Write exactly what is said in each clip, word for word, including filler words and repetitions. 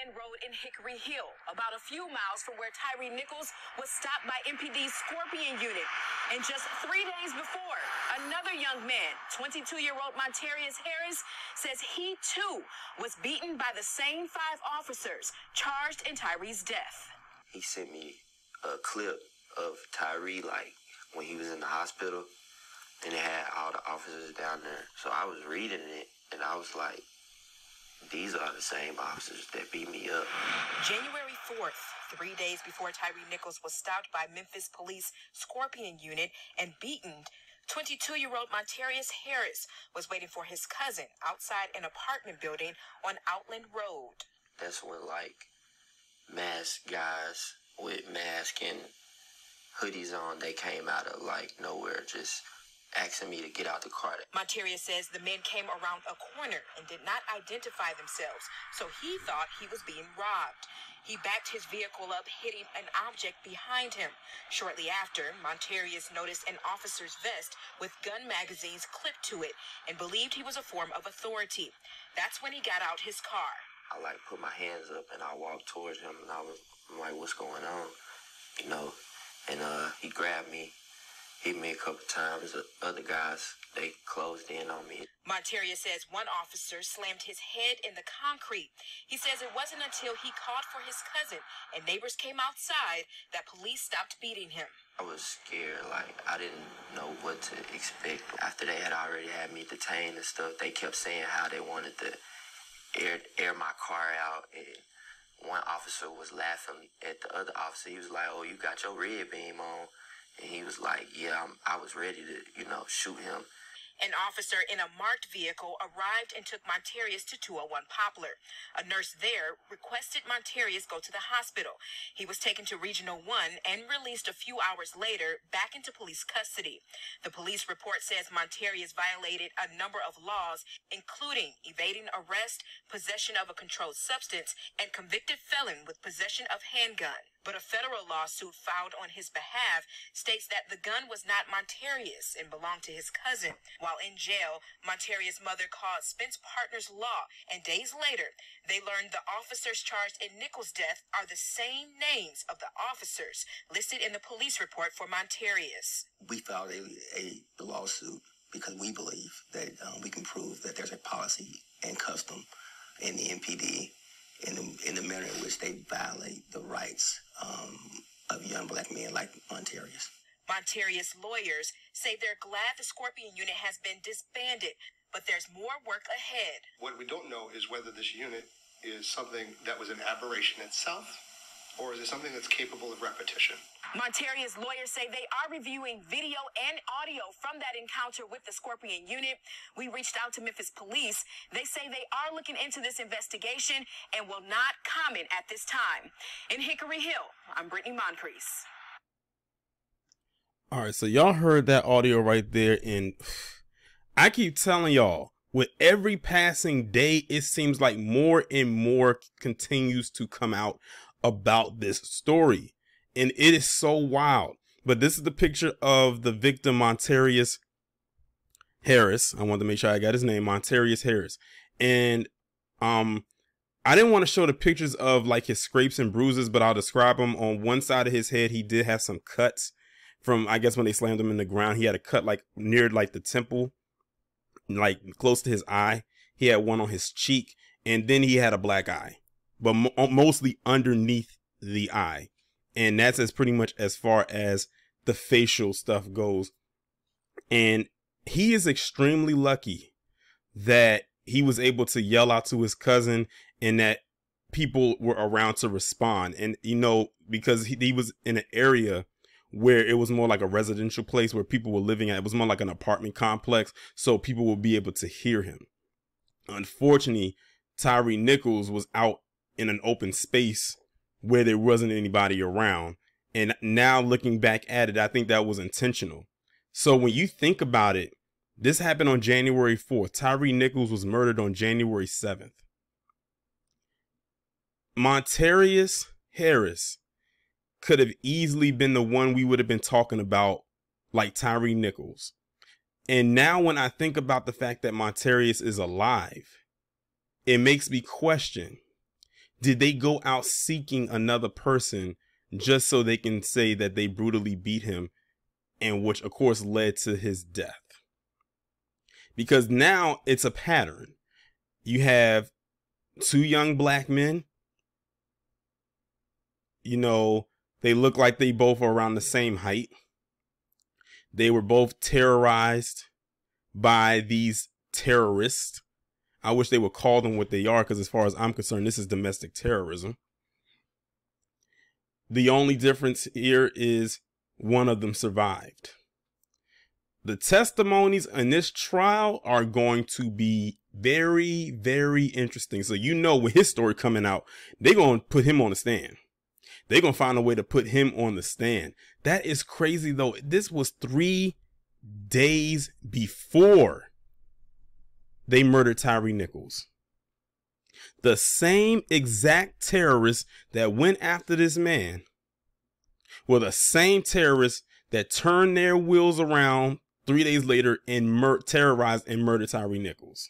Outland Road in Hickory Hill, about a few miles from where Tyre Nichols was stopped by M P D's Scorpion unit. And just three days before, another young man, twenty-two-year-old Montarius Harris, says he too was beaten by the same five officers charged in Tyre's death. He sent me a clip of Tyre, like when he was in the hospital, and it had all the officers down there. So I was reading it, and I was like, these are the same officers that beat me up. January fourth, three days before Tyre Nichols was stopped by Memphis Police Scorpion unit and beaten, twenty-two-year-old Montarius Harris was waiting for his cousin outside an apartment building on Outland Road. That's when, like, masked guys with masks and hoodies on, they came out of, like, nowhere, just asking me to get out the car. Montarius says the men came around a corner and did not identify themselves, so he thought he was being robbed. He backed his vehicle up, hitting an object behind him. Shortly after, Montarius noticed an officer's vest with gun magazines clipped to it and believed he was a form of authority. That's when he got out his car. I, like, put my hands up and I walked towards him, and I was I'm like, what's going on? You know, and uh, he grabbed me. Hit me a couple times. The other guys, they closed in on me. Montarius says one officer slammed his head in the concrete. He says it wasn't until he called for his cousin and neighbors came outside that police stopped beating him. I was scared. Like, I didn't know what to expect. After they had already had me detained and stuff, they kept saying how they wanted to air, air my car out. And one officer was laughing at the other officer. He was like, oh, you got your red beam on. And he was like, yeah, I'm, I was ready to, you know, shoot him. An officer in a marked vehicle arrived and took Montarius to two oh one Poplar. A nurse there requested Montarius go to the hospital. He was taken to Regional one and released a few hours later back into police custody. The police report says Montarius violated a number of laws, including evading arrest, possession of a controlled substance, and convicted felon with possession of handgun. But a federal lawsuit filed on his behalf states that the gun was not Montarius and belonged to his cousin. While in jail, Montarius' mother called Spence Partners Law, and days later, they learned the officers charged in Nichols' death are the same names of the officers listed in the police report for Montarius. We filed a, a lawsuit because we believe that um, we can prove that there's a policy and custom in the M P D in the, in the manner in which they violate the rights um, of young black men like Montarius. Montarius lawyers say they're glad the Scorpion unit has been disbanded, but there's more work ahead. What we don't know is whether this unit is something that was an aberration itself, or is it something that's capable of repetition? Montarius lawyers say they are reviewing video and audio from that encounter with the Scorpion unit. We reached out to Memphis Police. They say they are looking into this investigation and will not comment at this time. In Hickory Hill, I'm Brittany Moncrief. All right, so y'all heard that audio right there, and I keep telling y'all, with every passing day, it seems like more and more continues to come out about this story, and it is so wild. But this is the picture of the victim, Montarius Harris. I wanted to make sure I got his name, Montarius Harris. And um, I didn't want to show the pictures of like his scrapes and bruises, but I'll describe them. On one side of his head, he did have some cuts from, I guess, when they slammed him in the ground. He had a cut like near like the temple, like close to his eye. He had one on his cheek, and then he had a black eye, but mo mostly underneath the eye. And that's as pretty much as far as the facial stuff goes. And he is extremely lucky that he was able to yell out to his cousin and that people were around to respond. And, you know, because he, he was in an area where it was more like a residential place where people were living at. It was more like an apartment complex, so people would be able to hear him. Unfortunately, Tyre Nichols was out in an open space where there wasn't anybody around. And now looking back at it, I think that was intentional. So when you think about it, this happened on January fourth. Tyre Nichols was murdered on January seventh. Montarius Harris could have easily been the one we would have been talking about, like Tyre Nichols. And now when I think about the fact that Montarius is alive, it makes me question, did they go out seeking another person just so they can say that they brutally beat him, and which of course led to his death? Because now it's a pattern. You have two young black men. You know, they look like they both are around the same height. They were both terrorized by these terrorists. I wish they would call them what they are, because as far as I'm concerned, this is domestic terrorism. The only difference here is one of them survived. The testimonies in this trial are going to be very, very interesting. So, you know, with his story coming out, they're going to put him on the stand. They're going to find a way to put him on the stand. That is crazy, though. This was three days before they murdered Tyre Nichols. The same exact terrorists that went after this man were the same terrorists that turned their wheels around three days later and mur- terrorized and murdered Tyre Nichols.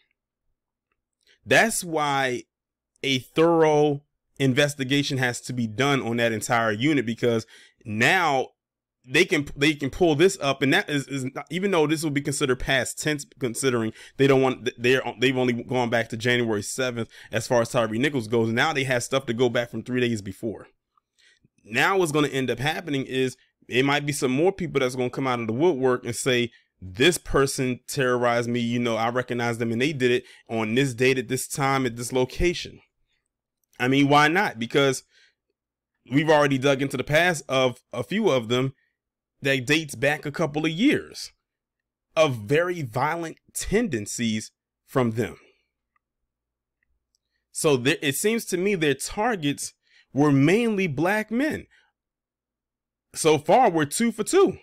That's why a thorough investigation has to be done on that entire unit, because now they can they can pull this up, and that is, is not, even though this will be considered past tense, considering they don't want they're they've only gone back to January seventh as far as Tyre Nichols goes. Now they have stuff to go back from three days before. Now what's going to end up happening is it might be some more people that's going to come out of the woodwork and say, this person terrorized me. You know, I recognize them and they did it on this date at this time at this location. I mean, why not? Because we've already dug into the past of a few of them that dates back a couple of years of very violent tendencies from them. So there, it seems to me their targets were mainly black men. So far, we're two for two.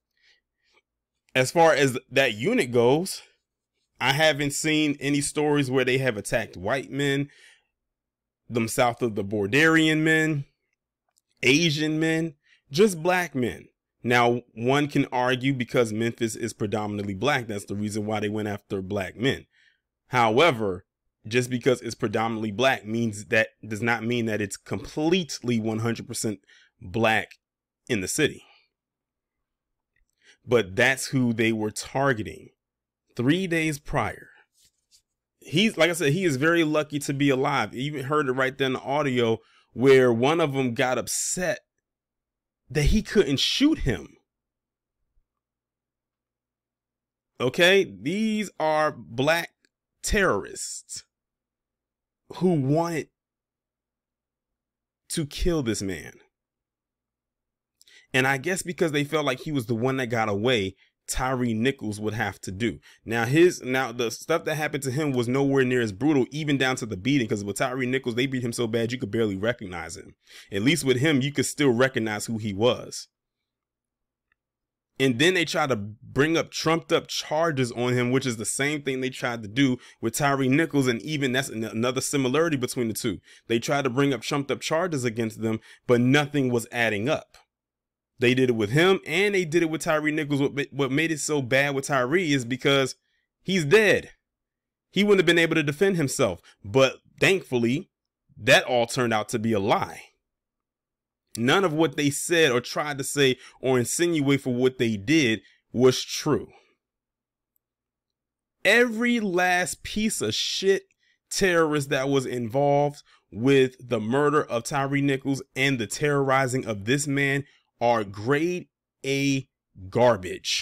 As far as that unit goes, I haven't seen any stories where they have attacked white men, them south of the Borderian men, Asian men, just black men. Now, one can argue because Memphis is predominantly black, that's the reason why they went after black men. However, just because it's predominantly black means that does not mean that it's completely one hundred percent black in the city. But that's who they were targeting three days prior. He's, like I said, he is very lucky to be alive. You even heard it right there in the audio where one of them got upset that he couldn't shoot him. Okay, these are black terrorists who wanted to kill this man. And I guess because they felt like he was the one that got away, Tyre Nichols would have to do. Now his now the stuff that happened to him was nowhere near as brutal, even down to the beating, because with Tyre Nichols, they beat him so bad you could barely recognize him. At least with him, you could still recognize who he was. And then they tried to bring up trumped up charges on him, which is the same thing they tried to do with Tyre Nichols. And even that's another similarity between the two. They tried to bring up trumped up charges against them, but nothing was adding up. They did it with him and they did it with Tyre Nichols. What, what made it so bad with Tyre is because he's dead. He wouldn't have been able to defend himself. But thankfully, that all turned out to be a lie. None of what they said or tried to say or insinuate for what they did was true. Every last piece of shit terrorist that was involved with the murder of Tyre Nichols and the terrorizing of this man are grade A garbage.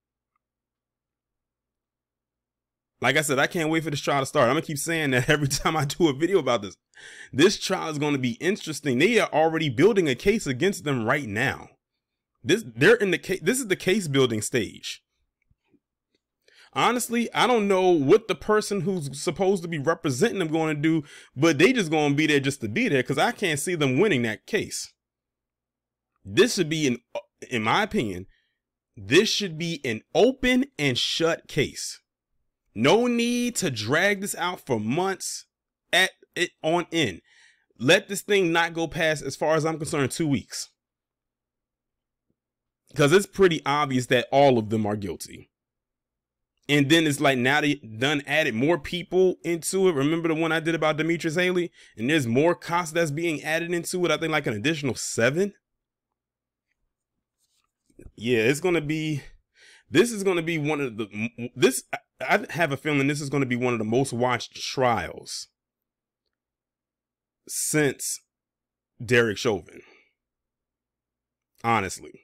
Like I said, I can't wait for this trial to start. I'm gonna keep saying that every time I do a video about this. This trial is going to be interesting. They are already building a case against them right now. This they're in the case. This is the case building stage. Honestly, I don't know what the person who's supposed to be representing them going to do, but they just going to be there just to be there, because I can't see them winning that case. This should be, an, in my opinion, this should be an open and shut case. No need to drag this out for months at it on end. Let this thing not go past, as far as I'm concerned, two weeks. Because it's pretty obvious that all of them are guilty. And then it's like now they done added more people into it. Remember the one I did about Demetrius Haley? And there's more costs that's being added into it. I think like an additional seven. Yeah, it's going to be, this is going to be one of the, this, I have a feeling this is going to be one of the most watched trials since Derek Chauvin. Honestly.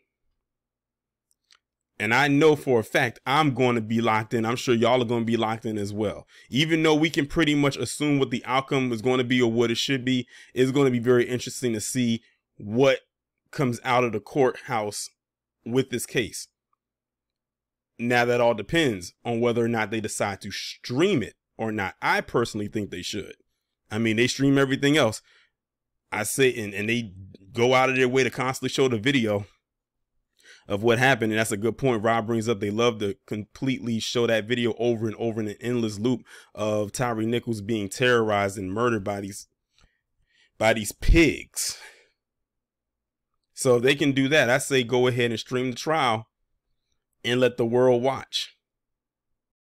And I know for a fact I'm going to be locked in. I'm sure y'all are going to be locked in as well. Even though we can pretty much assume what the outcome is going to be or what it should be, it's going to be very interesting to see what comes out of the courthouse with this case. Now that all depends on whether or not they decide to stream it or not. I personally think they should. I mean, they stream everything else. I say, and, and they go out of their way to constantly show the video of what happened. And that's a good point Rob brings up. They love to completely show that video over and over in an endless loop of Tyre Nichols being terrorized and murdered by these, by these pigs. So if they can do that, I say go ahead and stream the trial and let the world watch.